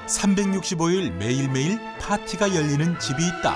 365일 매일매일 파티가 열리는 집이 있다.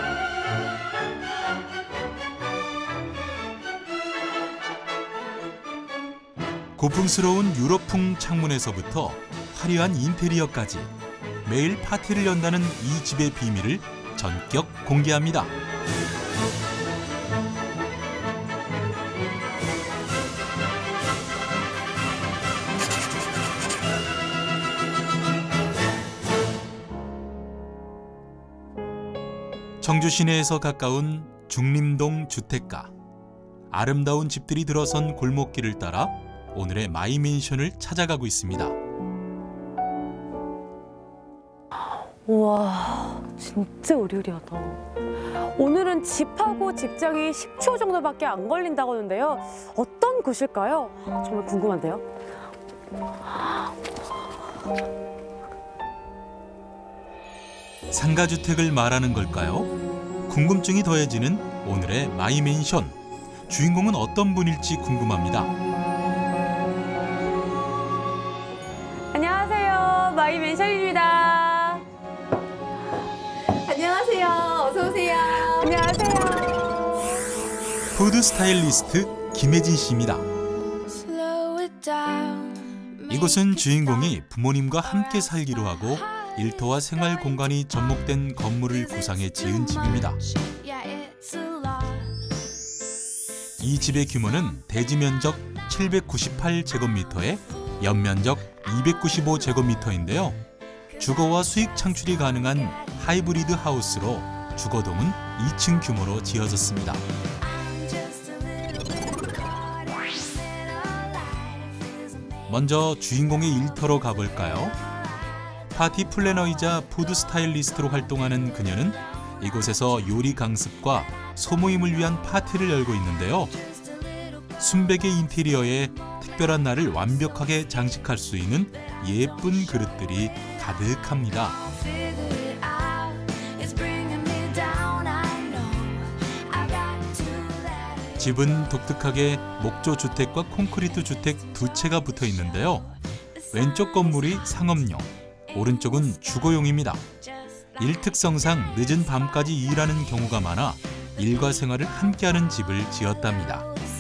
고풍스러운 유럽풍 창문에서부터 화려한 인테리어까지 매일 파티를 연다는 이 집의 비밀을 전격 공개합니다. 청주 시내에서 가까운 중림동 주택가. 아름다운 집들이 들어선 골목길을 따라 오늘의 마이맨션을 찾아가고 있습니다. 우와, 진짜 으리으리하다. 오늘은 집하고 직장이 10초 정도밖에 안 걸린다고 하는데요. 어떤 곳일까요? 정말 궁금한데요. 상가주택을 말하는 걸까요? 궁금증이 더해지는 오늘의 마이맨션. 주인공은 어떤 분일지 궁금합니다. 안녕하세요. 마이맨션입니다. 안녕하세요. 어서 오세요. 안녕하세요. 푸드 스타일리스트 김혜진 씨입니다. 이곳은 주인공이 부모님과 함께 살기로 하고 일터와 생활 공간이 접목된 건물을 구상해 지은 집입니다. 이 집의 규모는 대지 면적 798제곱미터에 연면적 295제곱미터인데요. 주거와 수익 창출이 가능한 하이브리드 하우스로 주거동은 2층 규모로 지어졌습니다. 먼저 주인공의 일터로 가볼까요? 파티 플래너이자 푸드 스타일리스트로 활동하는 그녀는 이곳에서 요리 강습과 소모임을 위한 파티를 열고 있는데요. 순백의 인테리어에 특별한 날을 완벽하게 장식할 수 있는 예쁜 그릇들이 가득합니다. 집은 독특하게 목조 주택과 콘크리트 주택 두 채가 붙어 있는데요. 왼쪽 건물이 상업용, 오른쪽은 주거용입니다. 일특성상 늦은 밤까지 일하는 경우가 많아 일과 생활을 함께하는 집을 지었답니다.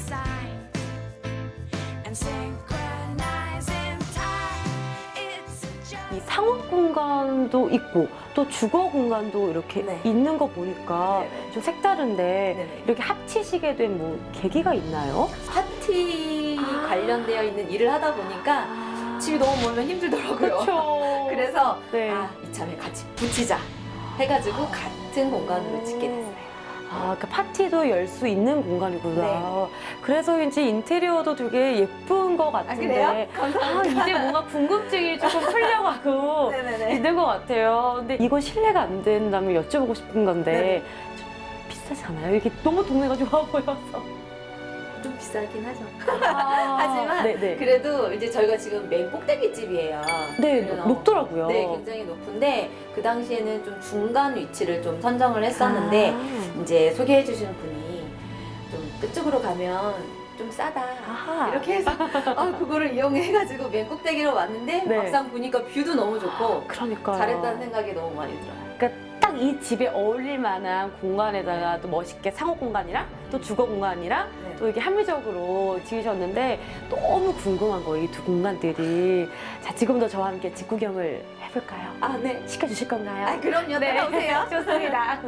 이 상업 공간도 있고 또 주거 공간도 이렇게 네. 있는 거 보니까 네네. 좀 색다른데 네네. 이렇게 합치시게 된 뭐 계기가 있나요? 파티 관련되어 있는 일을 하다 보니까 집이 너무 멀면 힘들더라고요. 그렇죠. 그래서 네. 이참에 같이 붙이자 해가지고 같은 공간으로 짓게 됐어요. 그러니까 파티도 열 수 있는 공간이구나. 네. 그래서인지 인테리어도 되게 예쁜 것 같은데. 그래요? 감사합니다. 이제 뭔가 궁금증이 조금 풀려가고 네네네. 있는 것 같아요. 근데 이거 실례가 안 된다면 여쭤보고 싶은 건데 네네. 좀 비싸지 않아요? 이게 너무 동네가 좋아 보여서. 좀 비싸긴 하죠. 하지만 하지만 그래도 이제 저희가 지금 맨 꼭대기 집이에요. 네, 그래서 높더라고요. 네, 굉장히 높은데 그 당시에는 좀 중간 위치를 좀 선정을 했었는데 이제 소개해 주신 분이 좀 그쪽으로 가면 좀 싸다 아하. 이렇게 해서 그거를 이용해가지고 맨 꼭대기로 왔는데 네. 막상 보니까 뷰도 너무 좋고 그러니까요. 잘했다는 생각이 너무 많이 들어요. 그러니까 딱 이 집에 어울릴 만한 공간에다가 또 멋있게 상업 공간이랑 또 주거 공간이랑 네. 또 이게 합리적으로 지으셨는데 너무 궁금한 거예요, 이 두 공간들이. 자, 지금부터 저와 함께 집 구경을 해볼까요? 네. 시켜주실 건가요? 그럼요. 네. 따라오세요. 좋습니다.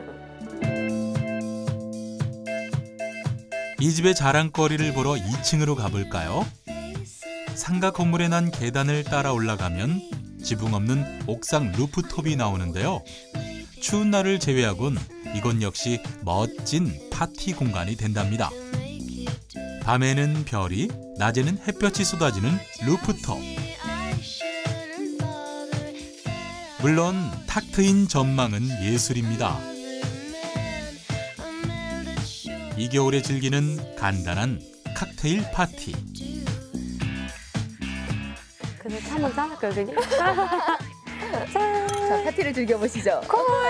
이 집의 자랑거리를 보러 2층으로 가볼까요? 상가 건물에 난 계단을 따라 올라가면 지붕 없는 옥상 루프톱이 나오는데요. 추운 날을 제외하곤 이곳 역시 멋진 파티 공간이 된답니다. 밤에는 별이, 낮에는 햇볕이 쏟아지는 루프톱. 물론 탁 트인 전망은 예술입니다. 이 겨울에 즐기는 간단한 칵테일 파티. 그래서 한번 따라갈까요? 자, 파티를 즐겨보시죠.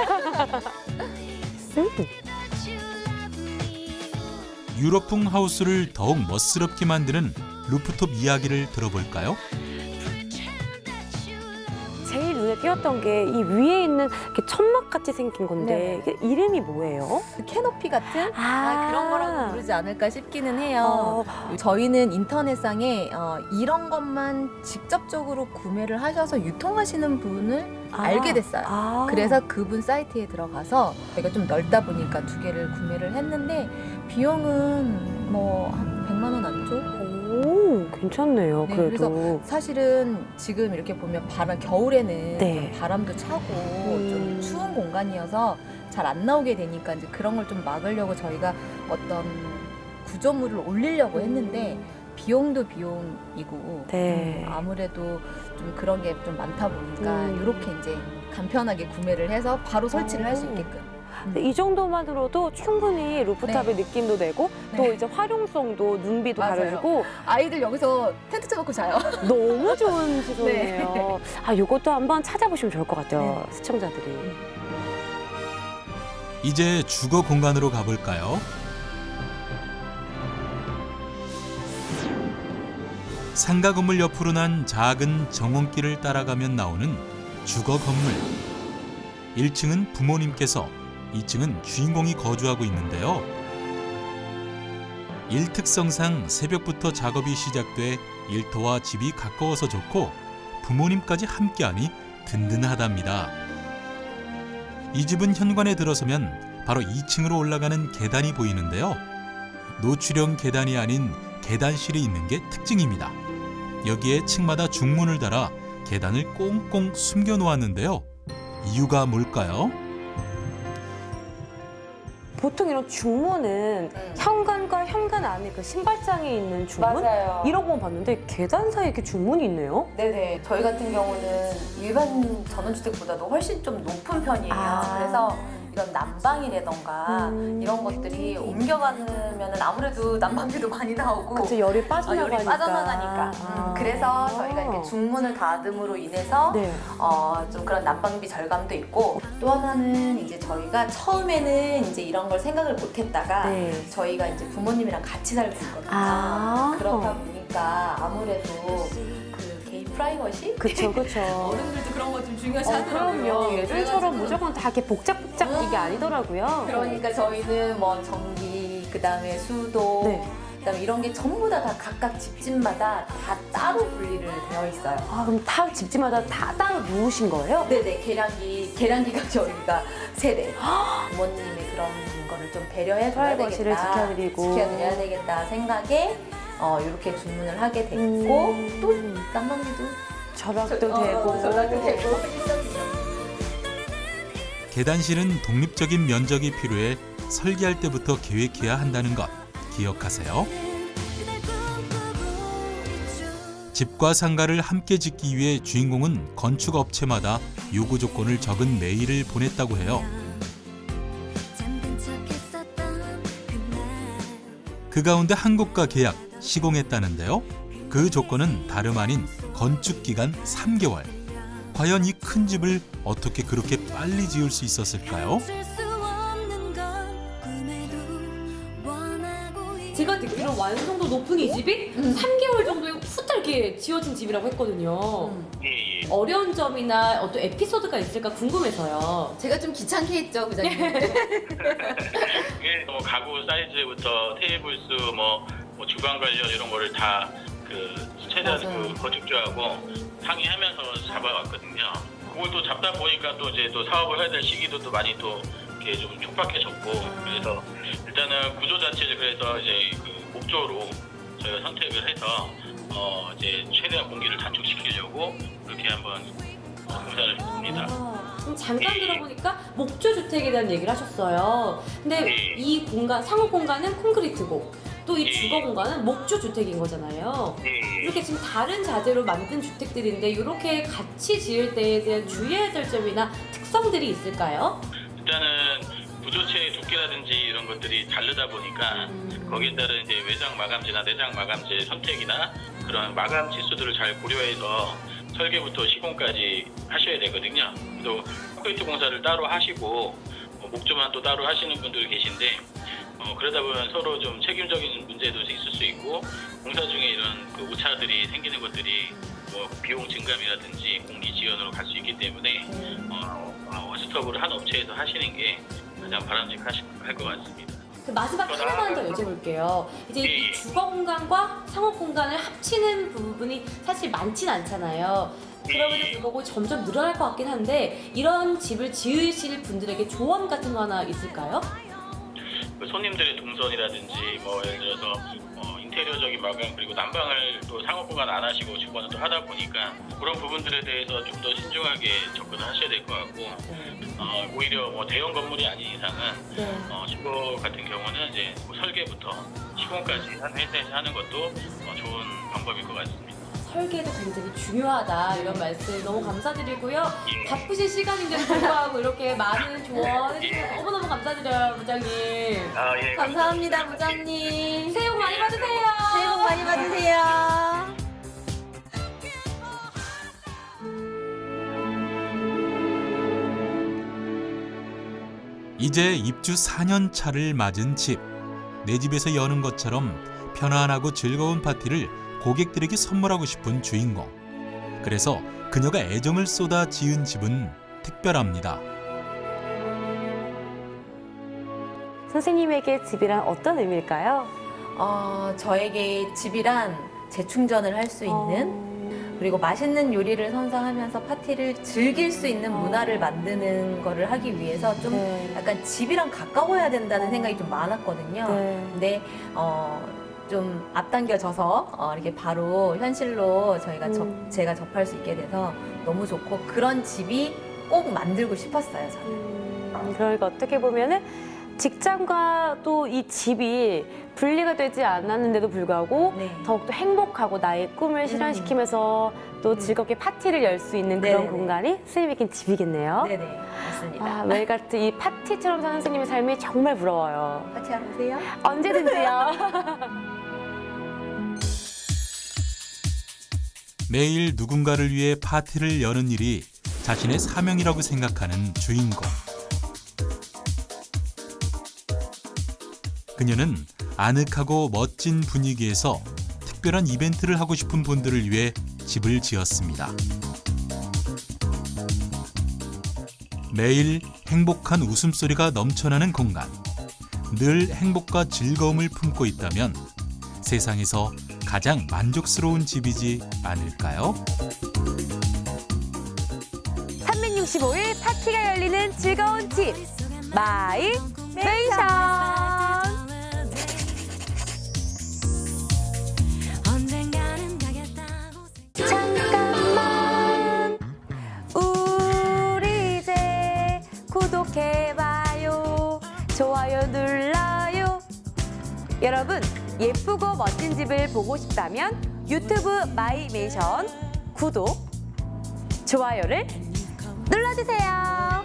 유럽풍 하우스를 더욱 멋스럽게 만드는 루프톱 이야기를 들어볼까요? 제일 눈에 띄었던 게 이 위에 있는 이렇게 천막 같이 생긴 건데 네. 이게 이름이 뭐예요? 캐노피 같은 그런 거라고 부르지 않을까 싶기는 해요. 어, 저희는 인터넷상에 이런 것만 직접적으로 구매를 하셔서 유통하시는 분을 알게 됐어요. 그래서 그분 사이트에 들어가서 저희가 좀 넓다 보니까 2개를 구매를 했는데 비용은 뭐 한 100만 원 안쪽? 오, 괜찮네요. 네, 그래도. 사실은 지금 이렇게 보면 겨울에는 네. 좀 바람도 차고 좀 추운 공간이어서 잘 안 나오게 되니까 이제 그런 걸 좀 막으려고 저희가 어떤 구조물을 올리려고 했는데 비용도 비용이고 네. 아무래도 좀 그런 게 좀 많다 보니까 이렇게 이제 간편하게 구매를 해서 바로 설치를 할 수 있게끔. 이 정도만으로도 충분히 루프탑의 느낌도 내고 또 네. 이제 활용성도 눈비도 맞아요. 가려주고 아이들 여기서 텐트 쳐놓고 자요. 너무 좋은 시설이네요. 이것도 한번 찾아보시면 좋을 것 같아요. 시청자들이. 이제 주거 공간으로 가볼까요? 상가 건물 옆으로 난 작은 정원길을 따라가면 나오는 주거 건물. 1층은 부모님께서, 2층은 주인공이 거주하고 있는데요. 일특성상 새벽부터 작업이 시작돼 일터와 집이 가까워서 좋고 부모님까지 함께하니 든든하답니다. 이 집은 현관에 들어서면 바로 2층으로 올라가는 계단이 보이는데요. 노출형 계단이 아닌 계단실이 있는 게 특징입니다. 여기에 층마다 중문을 달아 계단을 꽁꽁 숨겨 놓았는데요. 이유가 뭘까요? 보통 이런 중문은 현관과 현관 안에 그 신발장에 있는 중문? 맞아요. 이런 거 봤는데 계단 사이에 이렇게 중문이 있네요. 네네. 저희 같은 경우는 일반 전원주택보다도 훨씬 좀 높은 편이에요. 그래서 이런 난방이라던가 이런 것들이 옮겨가면 아무래도 난방비도 많이 나오고 그쵸, 열이 빠져나가니까. 열이 빠져나가니까. 그래서 저희가 이렇게 중문을 닫음으로 인해서 네. 좀 그런 난방비 절감도 있고 또 하나는 이제 저희가 처음에는 이제 이런 걸 생각을 못했다가 네. 저희가 이제 부모님이랑 같이 살고 있거든요. 그렇다 보니까 아무래도 그 개인 프라이버시? 그쵸. 어른들도 그런 거 좀 중요시 하더라고요. 그럼요. 예전처럼 그래가지고 무조건 다 이렇게 복잡복잡 이게 아니더라고요. 그러니까 저희는 뭐 전기, 그다음에 수도, 네. 그다음에 이런 게 전부 다 각각 집집마다 다 따로 분리를 되어 있어요. 그럼 다 집집마다 다 따로 누우신 거예요? 네네, 계량기가 저희가 3대. 부모님의 그런 거를 좀 배려해줘야 프라이버시를 되겠다. 지켜드려야 되겠다 생각에 이렇게 주문을 하게 됐고 또 난방비도 절약도 되고. 절약도 되고 있었죠. 계단실은 독립적인 면적이 필요해 설계할 때부터 계획해야 한다는 것 기억하세요. 집과 상가를 함께 짓기 위해 주인공은 건축업체마다 요구 조건을 적은 메일을 보냈다고 해요. 그 가운데 한 곳과 계약, 시공했다는데요. 그 조건은 다름 아닌 건축기간 3개월. 과연 이 큰 집을 어떻게 그렇게 빨리 지을 수 있었을까요? 제가 듣기로 완성도 높은 이 집이 3개월 정도에 후딱 이렇게 지어진 집이라고 했거든요. 어려운 점이나 어떤 에피소드가 있을까 궁금해서요. 제가 좀 귀찮게 했죠, 부장님. 이게 뭐 가구 사이즈부터 테이블 수, 뭐 주방 관련 이런 거를 다 최대한 맞아요. 건축주하고 상의하면서 잡아왔거든요. 그걸 또 잡다 보니까 또 이제 또 사업을 해야 될 시기도 또 많이 또 이렇게 좀 촉박해졌고 그래서 일단은 구조 자체를 그래서 이제 그 목조로 저희가 선택을 해서 이제 최대한 공기를 단축시키려고 그렇게 한번 공사를 했습니다. 그럼 잠깐 들어보니까 목조 주택에 대한 얘기를 하셨어요. 근데 네. 이 공간, 상호 공간은 콘크리트고 또 이 네. 주거 공간은 목조 주택인 거잖아요. 네. 이렇게 지금 다른 자재로 만든 주택들인데 이렇게 같이 지을 때에 대한 주의해야 될 점이나 특성들이 있을까요? 일단은 구조체의 두께라든지 이런 것들이 다르다 보니까 거기에 따른 이제 외장 마감재나 내장 마감재 선택이나 그런 마감 지수들을 잘 고려해서 설계부터 시공까지 하셔야 되거든요. 또 콘크리트 공사를 따로 하시고 목조만 또 따로 하시는 분들 계신데 그러다 보면 서로 좀 책임적인 문제도 있을 수 있고 공사 중에 이런 그 오차들이 생기는 것들이 뭐 비용 증감이라든지 공리 지연으로 갈 수 있기 때문에 원스톱으로 한 업체에서 하시는 게 가장 바람직할 것 같습니다. 마지막 하나만 더 여쭤볼게요. 이제 이 주거 공간과 상업 공간을 합치는 부분이 사실 많진 않잖아요. 그럼에도 불구하고 점점 늘어날 것 같긴 한데 이런 집을 지으실 분들에게 조언 같은 거 하나 있을까요? 손님들의 동선이라든지 뭐 예를 들어서 인테리어적인 마감 그리고 난방을 또 상업 공간 안 하시고 주거는 또 하다 보니까 그런 부분들에 대해서 좀 더 신중하게 접근을 하셔야 될 것 같고 오히려 뭐 대형 건물이 아닌 이상은 주거 같은 경우는 이제 뭐 설계부터 시공까지 한 회사에서 하는 것도 좋은 방법일 것 같습니다. 설계도 굉장히 중요하다 이런 말씀 너무 감사드리고요. 바쁘신 시간인데도 불구하고 이렇게 많은 조언 해주셔서 너무너무 감사드려요, 부장님. 예, 감사합니다, 부장님. 새해 복 많이 받으세요. 새해 복 많이 받으세요. 이제 입주 4년 차를 맞은 집. 내 집에서 여는 것처럼 편안하고 즐거운 파티를 고객들에게 선물하고 싶은 주인공. 그래서 그녀가 애정을 쏟아 지은 집은 특별합니다. 선생님에게 집이란 어떤 의미일까요? 저에게 집이란 재충전을 할 수 있는 그리고 맛있는 요리를 선사하면서 파티를 즐길 수 있는 문화를 만드는 거를 하기 위해서 좀 약간 집이랑 가까워야 된다는 생각이 좀 많았거든요. 근데 좀 앞당겨져서 이렇게 바로 현실로 제가 접할 수 있게 돼서 너무 좋고 그런 집이 꼭 만들고 싶었어요, 저는. 그러니까 어떻게 보면은 직장과 또 이 집이 분리가 되지 않았는데도 불구하고 더욱더 행복하고 나의 꿈을 실현시키면서 또 즐겁게 파티를 열 수 있는 그런 공간이 스님에겐 집이겠네요. 네네, 맞습니다. 매일 같은 이 파티처럼 사는 선생님의 삶이 정말 부러워요. 파티하러 오세요? 언제든지요. 매일 누군가를 위해 파티를 여는 일이 자신의 사명이라고 생각하는 주인공. 그녀는 아늑하고 멋진 분위기에서 특별한 이벤트를 하고 싶은 분들을 위해 집을 지었습니다. 매일 행복한 웃음소리가 넘쳐나는 공간. 늘 행복과 즐거움을 품고 있다면 세상에서 가장 만족스러운 집이지 않을까요? 365일 파티가 열리는 즐거운 집. 마이 맨션. 잠깐만 우리 이제 구독해봐요. 좋아요 눌러요. 여러분 예쁘고 멋진 집을 보고 싶다면 유튜브 마이 맨션 구독, 좋아요를 눌러주세요.